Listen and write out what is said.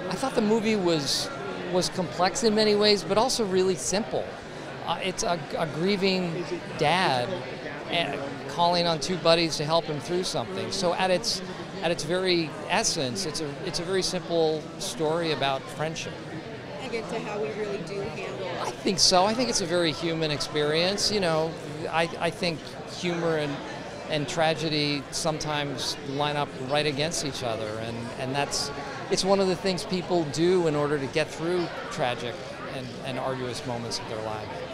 I thought the movie was complex in many ways, but also really simple. It's a grieving dad calling on two buddies to help him through something. So at its very essence, it's a very simple story about friendship. And get to how we really do handle. I think so. I think it's a very human experience. You know, I think humor and tragedy sometimes line up right against each other, and it's one of the things people do in order to get through tragic and arduous moments of their life.